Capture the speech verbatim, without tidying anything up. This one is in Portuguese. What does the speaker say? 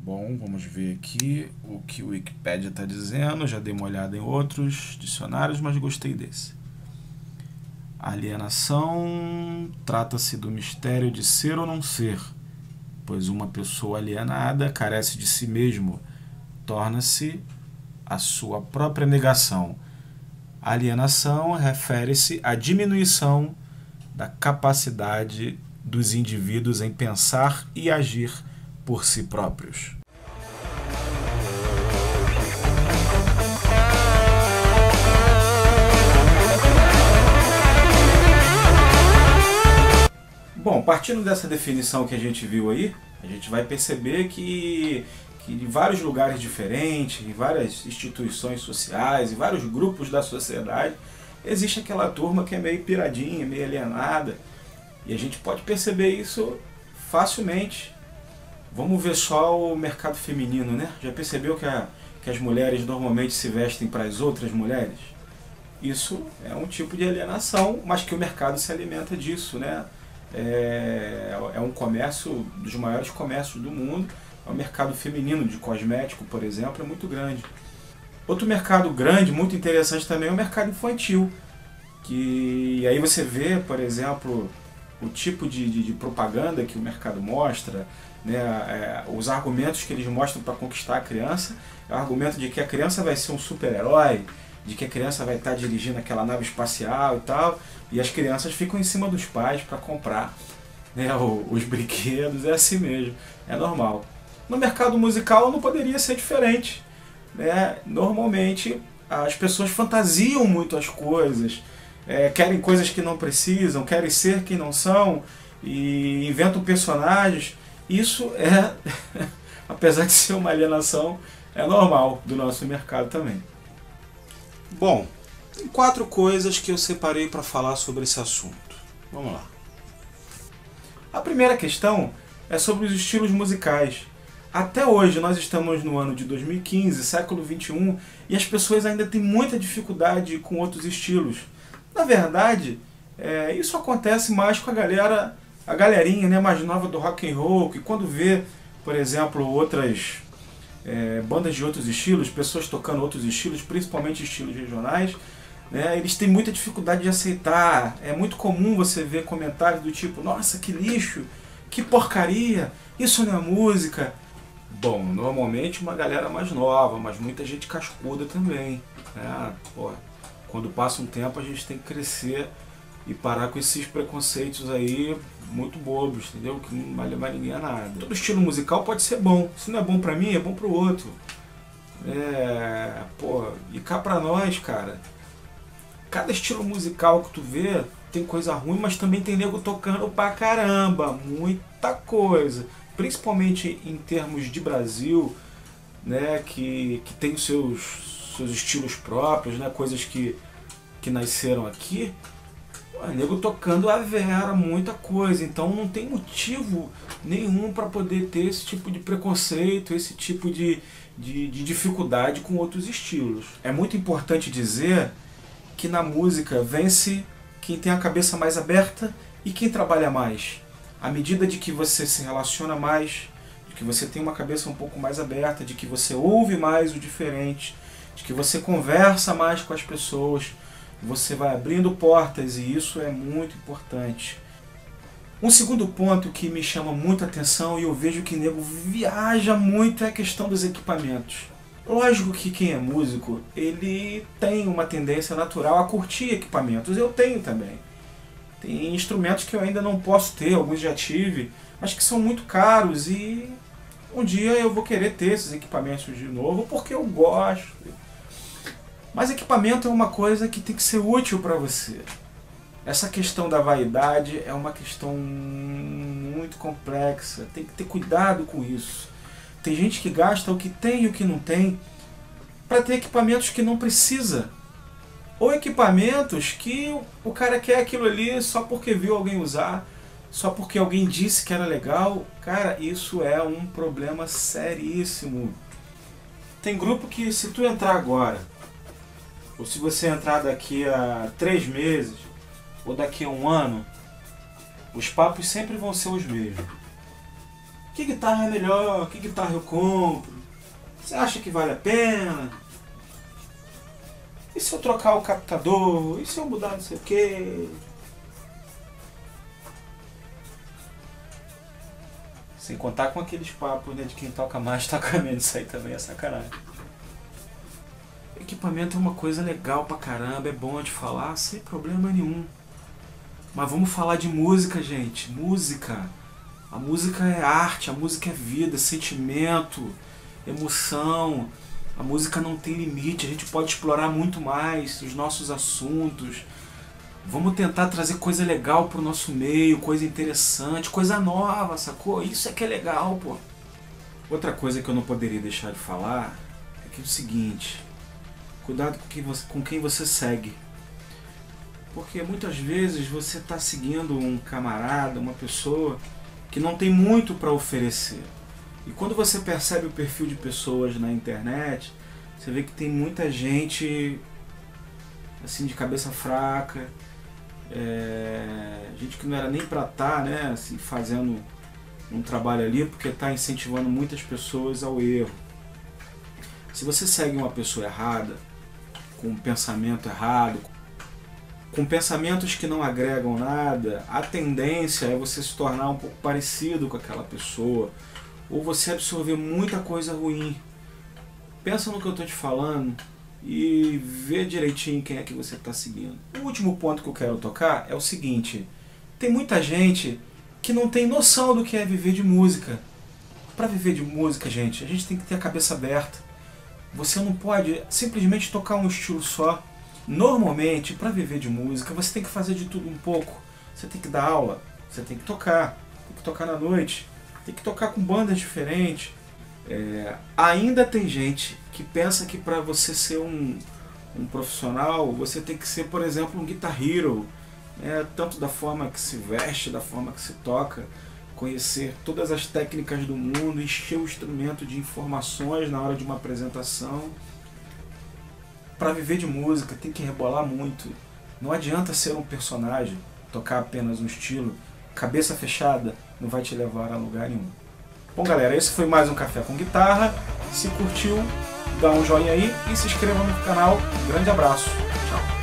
Bom, vamos ver aqui o que o Wikipedia está dizendo. Já dei uma olhada em outros dicionários, mas gostei desse. Alienação trata-se do mistério de ser ou não ser, pois uma pessoa alienada carece de si mesmo, torna-se a sua própria negação. Alienação refere-se à diminuição da capacidade dos indivíduos em pensar e agir por si próprios. Bom, partindo dessa definição que a gente viu aí, a gente vai perceber que, que em vários lugares diferentes, em várias instituições sociais, em vários grupos da sociedade, existe aquela turma que é meio piradinha, meio alienada, e a gente pode perceber isso facilmente. Vamos ver só o mercado feminino, né? Já percebeu que, a, que as mulheres normalmente se vestem para as outras mulheres? Isso é um tipo de alienação, mas que o mercado se alimenta disso, né? É, é um comércio dos maiores comércios do mundo. O mercado feminino de cosmético, por exemplo, é muito grande. Outro mercado grande, muito interessante também, é o mercado infantil. Que aí você vê, por exemplo, o tipo de, de, de propaganda que o mercado mostra, né, é, os argumentos que eles mostram para conquistar a criança, é o argumento de que a criança vai ser um super-herói, de que a criança vai estar dirigindo aquela nave espacial e tal, e as crianças ficam em cima dos pais para comprar, né, os brinquedos, é assim mesmo, é normal. No mercado musical não poderia ser diferente, né? Normalmente as pessoas fantasiam muito as coisas, é, querem coisas que não precisam, querem ser quem não são, e inventam personagens. Isso é, apesar de ser uma alienação, é normal do nosso mercado também. Bom, tem quatro coisas que eu separei para falar sobre esse assunto. Vamos lá. A primeira questão é sobre os estilos musicais. Até hoje, nós estamos no ano de dois mil e quinze, século vinte e um, e as pessoas ainda têm muita dificuldade com outros estilos. Na verdade, é, isso acontece mais com a galera... a galerinha, né, mais nova do rock and roll, que quando vê, por exemplo, outras é, bandas de outros estilos, pessoas tocando outros estilos, principalmente estilos regionais, né, eles têm muita dificuldade de aceitar. É muito comum você ver comentários do tipo: nossa, que lixo, que porcaria, isso não é música. Bom, normalmente uma galera mais nova, mas muita gente cascuda também, né? Pô, quando passa um tempo a gente tem que crescer e parar com esses preconceitos aí muito bobos, entendeu? Que não vale mais ninguém a nada. Todo estilo musical pode ser bom. Se não é bom pra mim, é bom pro outro. É... Pô, e cá pra nós, cara, cada estilo musical que tu vê tem coisa ruim, mas também tem nego tocando pra caramba. Muita coisa. Principalmente em termos de Brasil, né? Que, que tem os seus, seus estilos próprios, né? Coisas que, que nasceram aqui. O nego tocando a vera, muita coisa, então não tem motivo nenhum para poder ter esse tipo de preconceito, esse tipo de, de, de dificuldade com outros estilos. É muito importante dizer que na música vence quem tem a cabeça mais aberta e quem trabalha mais. À medida de que você se relaciona mais, de que você tem uma cabeça um pouco mais aberta, de que você ouve mais o diferente, de que você conversa mais com as pessoas, você vai abrindo portas, e isso é muito importante. Um segundo ponto que me chama muita atenção, e eu vejo que nego viaja muito, é a questão dos equipamentos. Lógico que quem é músico, ele tem uma tendência natural a curtir equipamentos. Eu tenho também. Tem instrumentos que eu ainda não posso ter, alguns já tive, mas que são muito caros, e um dia eu vou querer ter esses equipamentos de novo porque eu gosto. Mas equipamento é uma coisa que tem que ser útil para você. Essa questão da vaidade é uma questão muito complexa. Tem que ter cuidado com isso. Tem gente que gasta o que tem e o que não tem para ter equipamentos que não precisa. Ou equipamentos que o cara quer aquilo ali só porque viu alguém usar, só porque alguém disse que era legal. Cara, isso é um problema seríssimo. Tem grupo que, se tu entrar agora, ou se você entrar daqui a três meses, ou daqui a um ano, os papos sempre vão ser os mesmos. Que guitarra é melhor? Que guitarra eu compro? Você acha que vale a pena? E se eu trocar o captador? E se eu mudar não sei o que? Sem contar com aqueles papos, né, de quem toca mais, toca menos. Isso aí também é sacanagem. Equipamento é uma coisa legal pra caramba, é bom de falar, sem problema nenhum. Mas vamos falar de música, gente. Música. A música é arte, a música é vida, sentimento, emoção. A música não tem limite, a gente pode explorar muito mais os nossos assuntos. Vamos tentar trazer coisa legal pro nosso meio, coisa interessante, coisa nova, sacou? Isso é que é legal, pô. Outra coisa que eu não poderia deixar de falar é que é o seguinte: cuidado com quem você, com quem você segue. Porque muitas vezes você está seguindo um camarada, uma pessoa que não tem muito para oferecer. E quando você percebe o perfil de pessoas na internet, você vê que tem muita gente assim de cabeça fraca, é, gente que não era nem para estar, né, assim, fazendo um trabalho ali, porque está incentivando muitas pessoas ao erro. Se você segue uma pessoa errada, com um pensamento errado, com pensamentos que não agregam nada, a tendência é você se tornar um pouco parecido com aquela pessoa, ou você absorver muita coisa ruim. Pensa no que eu estou te falando e vê direitinho quem é que você está seguindo. O último ponto que eu quero tocar é o seguinte: tem muita gente que não tem noção do que é viver de música. Para viver de música, gente, a gente tem que ter a cabeça aberta. Você não pode simplesmente tocar um estilo só. Normalmente, para viver de música, você tem que fazer de tudo um pouco. Você tem que dar aula, você tem que tocar, tem que tocar na noite, tem que tocar com bandas diferentes. É, ainda tem gente que pensa que para você ser um, um profissional, você tem que ser, por exemplo, um guitar hero, né? Tanto da forma que se veste, da forma que se toca, conhecer todas as técnicas do mundo, encher o instrumento de informações na hora de uma apresentação. Para viver de música tem que rebolar muito. Não adianta ser um personagem, tocar apenas um estilo. Cabeça fechada não vai te levar a lugar nenhum. Bom, galera, esse foi mais um Café com Guitarra. Se curtiu, dá um joinha aí e se inscreva no canal. Um grande abraço. Tchau.